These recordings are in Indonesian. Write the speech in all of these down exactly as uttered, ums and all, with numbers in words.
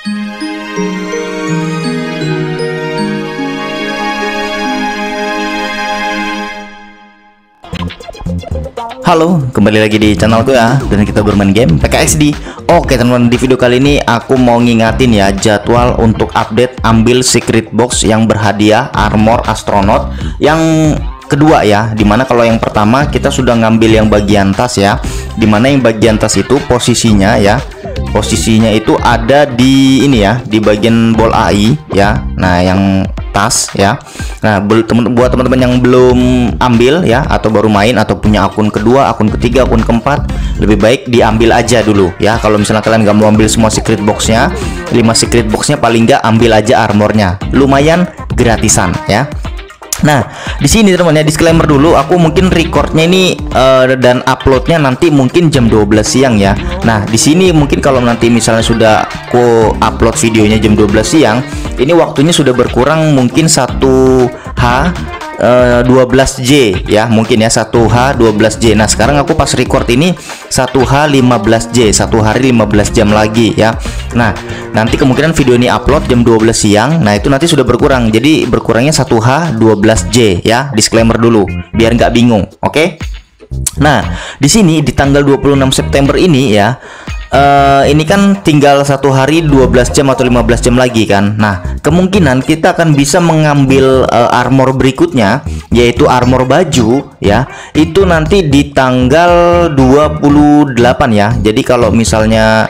Halo, kembali lagi di channelku ya, dan kita bermain game P K X D. Oke teman-teman, di video kali ini aku mau ngingatin ya jadwal untuk update ambil secret box yang berhadiah armor astronaut yang kedua ya. Dimana kalau yang pertama kita sudah ngambil yang bagian tas ya, dimana yang bagian tas itu posisinya ya, posisinya itu ada di ini ya, di bagian bol A I ya. Nah yang tas ya. Nah buat teman-teman yang belum ambil ya, atau baru main atau punya akun kedua, akun ketiga, akun keempat, lebih baik diambil aja dulu ya. Kalau misalnya kalian nggak mau ambil semua secret boxnya, lima secret boxnya paling nggak ambil aja armornya, lumayan gratisan ya. Nah, di sini teman ya, disclaimer dulu, aku mungkin recordnya ini uh, dan uploadnya nanti mungkin jam dua belas siang ya. Nah, di sini mungkin kalau nanti misalnya sudah aku upload videonya jam dua belas siang, ini waktunya sudah berkurang mungkin satu H dua belas J ya, mungkin ya satu H dua belas J. Nah, sekarang aku pas record ini satu H lima belas J, satu hari lima belas jam lagi ya. Nah, nanti kemungkinan video ini upload jam dua belas siang. Nah, itu nanti sudah berkurang. Jadi berkurangnya satu H dua belas J ya. Disclaimer dulu biar nggak bingung, oke? Okay? Nah, di sini di tanggal dua puluh enam September ini ya, Uh, ini kan tinggal satu hari dua belas jam atau lima belas jam lagi kan. Nah, kemungkinan kita akan bisa mengambil uh, armor berikutnya, yaitu armor baju ya. Itu nanti di tanggal dua puluh delapan ya. Jadi kalau misalnya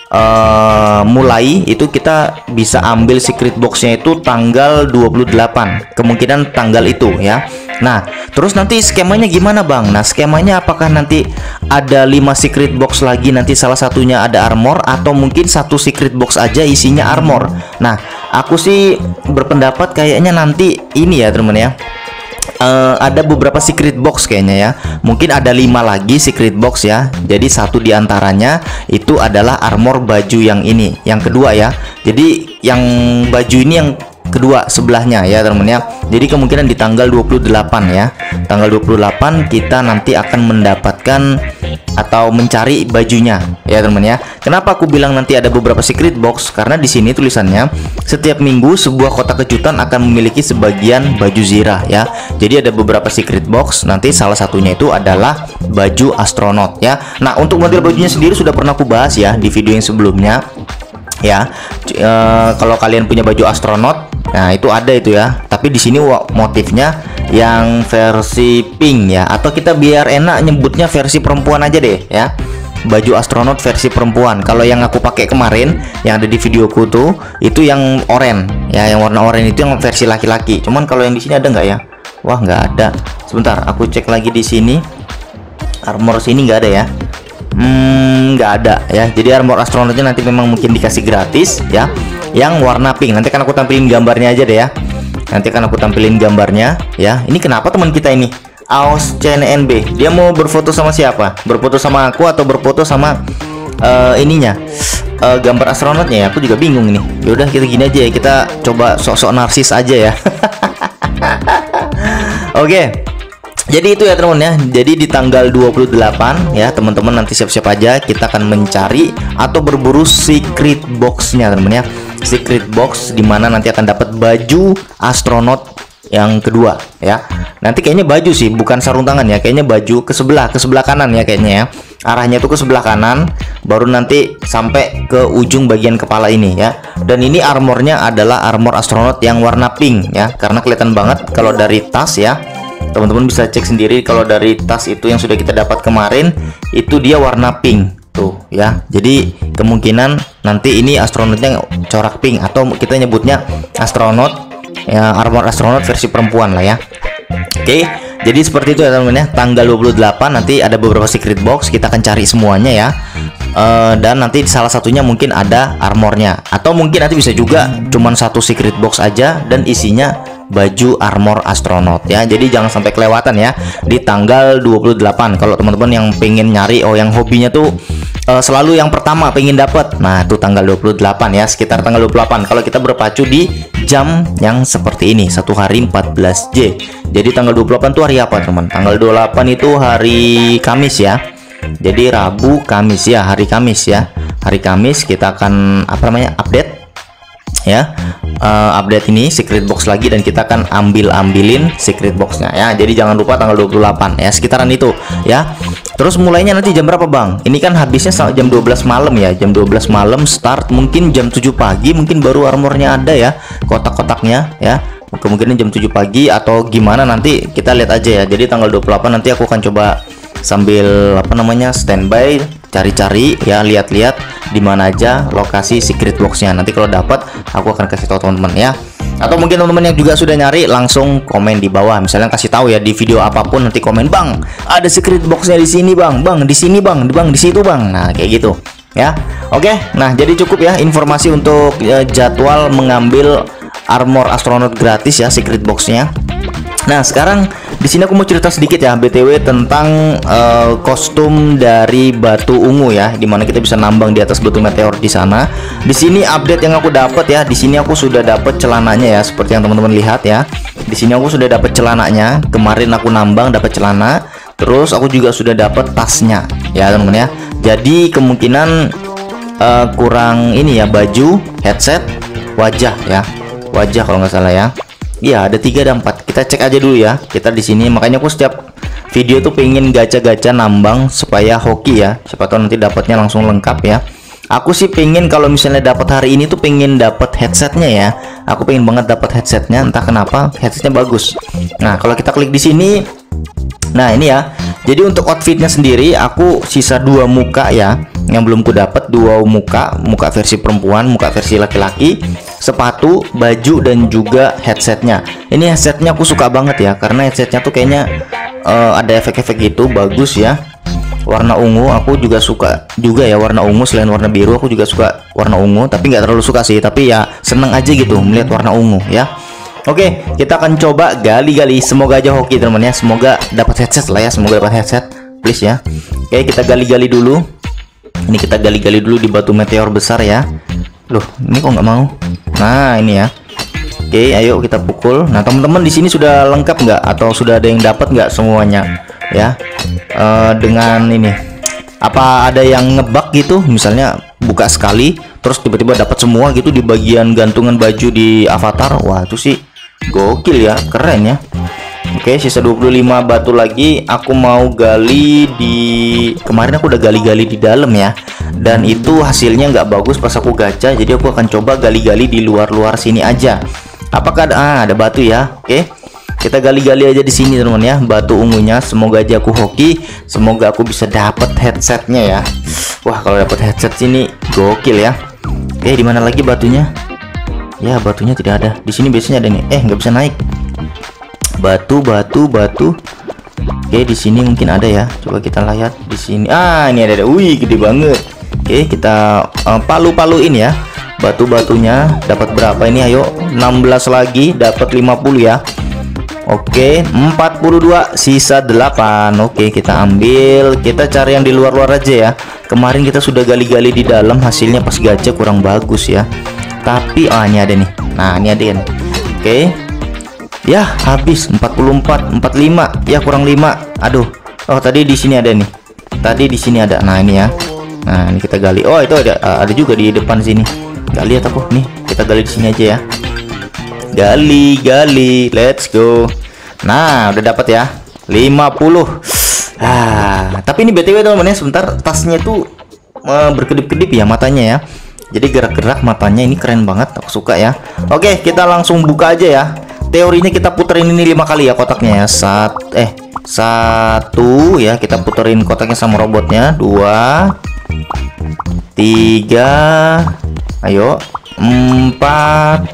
uh, mulai itu kita bisa ambil secret boxnya itu tanggal dua puluh delapan, kemungkinan tanggal itu ya. Nah, terus nanti skemanya gimana Bang? Nah, skemanya apakah nanti ada lima secret box lagi, nanti salah satunya ada armor, atau mungkin satu secret box aja isinya armor? Nah, aku sih berpendapat kayaknya nanti ini ya teman ya, uh, ada beberapa secret box kayaknya ya. Mungkin ada lima lagi secret box ya. Jadi satu diantaranya itu adalah armor baju yang ini, yang kedua ya. Jadi yang baju ini yang kedua sebelahnya ya teman ya. Jadi kemungkinan di tanggal dua puluh delapan ya, tanggal dua puluh delapan kita nanti akan mendapatkan atau mencari bajunya ya teman ya. Kenapa aku bilang nanti ada beberapa secret box? Karena di sini tulisannya setiap minggu sebuah kotak kejutan akan memiliki sebagian baju zirah ya. Jadi ada beberapa secret box, nanti salah satunya itu adalah baju astronot ya. Nah, untuk model bajunya sendiri sudah pernah aku bahas ya di video yang sebelumnya ya. E, kalau kalian punya baju astronot, nah itu ada itu ya. Tapi di sini motifnya yang versi pink ya, atau kita biar enak nyebutnya versi perempuan aja deh ya. Baju astronot versi perempuan. Kalau yang aku pakai kemarin yang ada di videoku tuh itu yang oranye ya, yang warna oranye itu yang versi laki-laki. Cuman kalau yang di sini ada nggak ya? Wah, nggak ada. Sebentar, aku cek lagi di sini. Armor sini nggak ada ya. Hmm, nggak ada ya. Jadi armor astronotnya nanti memang mungkin dikasih gratis ya, yang warna pink. Nanti kan aku tampilin gambarnya aja deh ya. Nanti kan aku tampilin gambarnya ya. Ini kenapa teman kita ini Aus C N N B, dia mau berfoto sama siapa? Berfoto sama aku atau berfoto sama uh, ininya uh, gambar astronotnya ya? Aku juga bingung ini. Yaudah kita gini aja ya, kita coba sok-sok narsis aja ya. Oke okay. Jadi itu ya teman ya. Jadi di tanggal dua puluh delapan ya teman-teman, nanti siap-siap aja kita akan mencari atau berburu secret boxnya teman ya. Secret box dimana nanti akan dapat baju astronot yang kedua ya. Nanti kayaknya baju sih, bukan sarung tangan ya. Kayaknya baju ke sebelah, ke sebelah kanan ya kayaknya ya. Arahnya tuh ke sebelah kanan, baru nanti sampai ke ujung bagian kepala ini ya. Dan ini armornya adalah armor astronot yang warna pink ya, karena kelihatan banget kalau dari tas ya. Teman-teman bisa cek sendiri kalau dari tas itu yang sudah kita dapat kemarin itu dia warna pink tuh ya. Jadi kemungkinan nanti ini astronotnya corak pink, atau kita nyebutnya astronot ya, armor astronot versi perempuan lah ya. Oke, jadi seperti itu ya teman-teman ya. Tanggal dua puluh delapan nanti ada beberapa secret box, kita akan cari semuanya ya. Uh, dan nanti salah satunya mungkin ada armornya, atau mungkin nanti bisa juga cuman satu secret box aja dan isinya baju armor astronot ya. Jadi jangan sampai kelewatan ya di tanggal dua puluh delapan. Kalau teman-teman yang pengen nyari, oh yang hobinya tuh uh, selalu yang pertama pengen dapat, nah itu tanggal dua puluh delapan ya, sekitar tanggal dua puluh delapan kalau kita berpacu di jam yang seperti ini, satu hari empat belas J. Jadi tanggal dua puluh delapan itu hari apa teman? Tanggal dua puluh delapan itu hari Kamis ya. Jadi Rabu, Kamis ya, hari Kamis ya. hari Kamis kita akan apa namanya update ya, uh, update ini secret box lagi, dan kita akan ambil ambilin secret boxnya ya. Jadi jangan lupa tanggal dua puluh delapan ya, sekitaran itu ya. Terus mulainya nanti jam berapa Bang? Ini kan habisnya jam dua belas malam ya, jam dua belas malam start, mungkin jam tujuh pagi mungkin baru armornya ada ya, kotak-kotaknya ya. Kemungkinan jam tujuh pagi atau gimana, nanti kita lihat aja ya. Jadi tanggal dua puluh delapan nanti aku akan coba sambil apa namanya standby, cari-cari ya, lihat-lihat di mana aja lokasi secret boxnya. Nanti kalau dapat aku akan kasih tahu teman-teman ya. Atau mungkin teman-teman yang juga sudah nyari langsung komen di bawah, misalnya kasih tahu ya di video apapun, nanti komen, Bang ada secret boxnya di sini Bang, Bang di sini Bang, Bang di situ Bang. Nah kayak gitu ya. Oke, nah jadi cukup ya informasi untuk ya, jadwal mengambil armor astronot gratis ya, secret boxnya. Nah sekarang di sini aku mau cerita sedikit ya, B T W tentang uh, kostum dari batu ungu ya, dimana kita bisa nambang di atas batu meteor di sana. Di sini update yang aku dapat ya, di sini aku sudah dapat celananya ya, seperti yang teman-teman lihat ya. Di sini aku sudah dapat celananya. Kemarin aku nambang dapat celana, terus aku juga sudah dapat tasnya ya teman-teman ya. Jadi kemungkinan uh, kurang ini ya, baju, headset, wajah ya, wajah kalau nggak salah ya. Iya ada tiga dan empat. Kita cek aja dulu ya. Kita di sini, makanya aku setiap video tuh pengen gacha-gacha nambang supaya hoki ya. Siapa tahu nanti dapatnya langsung lengkap ya. Aku sih pengen kalau misalnya dapat hari ini tuh pengen dapat headsetnya ya. Aku pengen banget dapat headsetnya. Entah kenapa headsetnya bagus. Nah kalau kita klik di sini, nah ini ya. Jadi untuk outfitnya sendiri aku sisa dua muka ya, yang belum ku dapat, dua muka, muka versi perempuan, muka versi laki-laki, sepatu, baju, dan juga headsetnya. Ini headsetnya aku suka banget ya, karena headsetnya tuh kayaknya uh, ada efek-efek gitu, bagus ya. Warna ungu, aku juga suka juga ya warna ungu. Selain warna biru, aku juga suka warna ungu, tapi nggak terlalu suka sih, tapi ya seneng aja gitu melihat warna ungu ya. Oke, kita akan coba gali-gali. Semoga aja hoki teman-teman ya. Semoga dapat headset lah ya. Semoga dapat headset, please ya. Oke, kita gali-gali dulu. Ini kita gali-gali dulu di batu meteor besar ya. Loh, ini kok nggak mau? Nah, ini ya. Oke, ayo kita pukul. Nah, teman-teman di sini sudah lengkap nggak? Atau sudah ada yang dapat nggak semuanya? Ya, uh, dengan ini. Apa ada yang ngebug gitu? Misalnya buka sekali, terus tiba-tiba dapat semua gitu di bagian gantungan baju di avatar. Wah, itu sih gokil ya, keren ya. Oke, sisa dua puluh lima batu lagi. Aku mau gali di, kemarin aku udah gali-gali di dalam ya, dan itu hasilnya nggak bagus pas aku gacha. Jadi aku akan coba gali-gali di luar-luar sini aja. Apakah ada, ah, ada batu ya. Oke, kita gali-gali aja di sini teman-teman ya, batu ungunya. Semoga aja aku hoki, semoga aku bisa dapat headsetnya ya. Wah, kalau dapat headset sini gokil ya. Oke, di mana lagi batunya? Ya, batunya tidak ada. Di sini biasanya ada nih. Eh, nggak bisa naik. Batu, batu, batu. Oke, di sini mungkin ada ya. Coba kita lihat di sini. Ah, ini ada. Wih, gede banget. Oke, kita uh, palu-paluin ya. Batu-batunya dapat berapa ini? Ayo, enam belas lagi, dapat lima puluh ya. Oke, empat puluh dua, sisa delapan. Oke, kita ambil. Kita cari yang di luar-luar aja ya. Kemarin kita sudah gali-gali di dalam, hasilnya pas gacha kurang bagus ya. Tapi ah, ini ada nih. Nah, ini ada nih. Oke. Ya, habis empat puluh empat, empat puluh lima. Ya, kurang lima. Aduh. Oh, tadi di sini ada nih. Tadi di sini ada. Nah, ini ya. Nah, ini kita gali. Oh, itu ada ada juga di depan sini. Nggak lihat aku. Nih, kita gali di sini aja ya. Gali, gali. Let's go. Nah, udah dapat ya. lima puluh. Ah, tapi ini B T W teman-teman ya, sebentar, tasnya tuh uh, berkedip-kedip ya matanya ya. Jadi gerak-gerak matanya, ini keren banget, aku suka ya. Oke, kita langsung buka aja ya. Teorinya kita puterin ini lima kali ya kotaknya ya. Sat eh satu ya, kita puterin kotaknya sama robotnya. Dua, tiga, ayo, empat,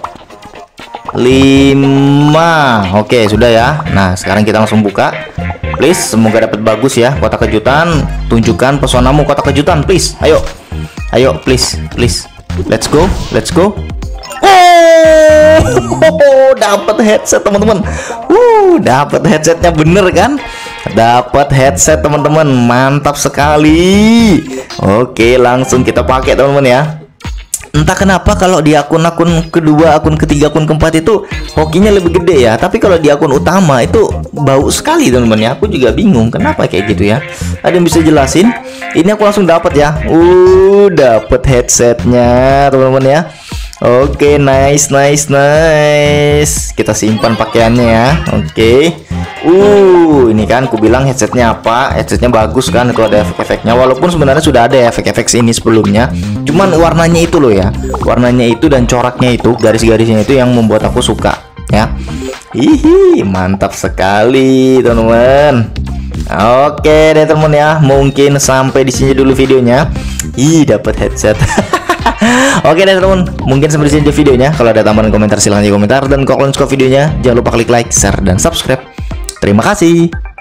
lima. Oke, sudah ya. Nah, sekarang kita langsung buka. Please, semoga dapat bagus ya kotak kejutan. Tunjukkan pesonamu kotak kejutan, please. Ayo. Ayo, please, please. Let's go, let's go. Oh, dapat headset teman-teman. Uh, dapat headsetnya bener kan? Dapat headset teman-teman, mantap sekali. Oke, langsung kita pakai teman-teman ya. Entah kenapa kalau di akun-akun kedua, akun ketiga, akun keempat itu hokinya lebih gede ya. Tapi kalau di akun utama itu bau sekali teman-teman ya. Aku juga bingung kenapa kayak gitu ya. Ada yang bisa jelasin? Ini aku langsung dapat ya. Uh, dapat headsetnya teman-teman ya. Oke, nice, nice, nice. Kita simpan pakaiannya ya. Oke. Uh, ini kan aku bilang headsetnya apa? Headsetnya bagus kan, itu ada efek-efeknya. Walaupun sebenarnya sudah ada efek-efek ini sebelumnya. Cuman warnanya itu loh ya. Warnanya itu dan coraknya itu, garis-garisnya itu yang membuat aku suka ya. Hihi, mantap sekali teman-teman. Oke deh teman ya, mungkin sampai di sini dulu videonya. Ih, dapat headset. Oke deh teman, mungkin sampai di sini videonya. Kalau ada tambahan komentar silahkan di komentar, dan kalau kalian suka videonya jangan lupa klik like, share, dan subscribe. Terima kasih.